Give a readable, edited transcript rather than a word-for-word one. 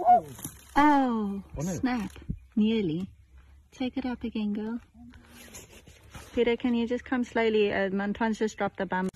Oh, Oh, no. snap. Nearly. Take it up again, girl. Peter, can you just come slowly? Antoine's just dropped the bamboo.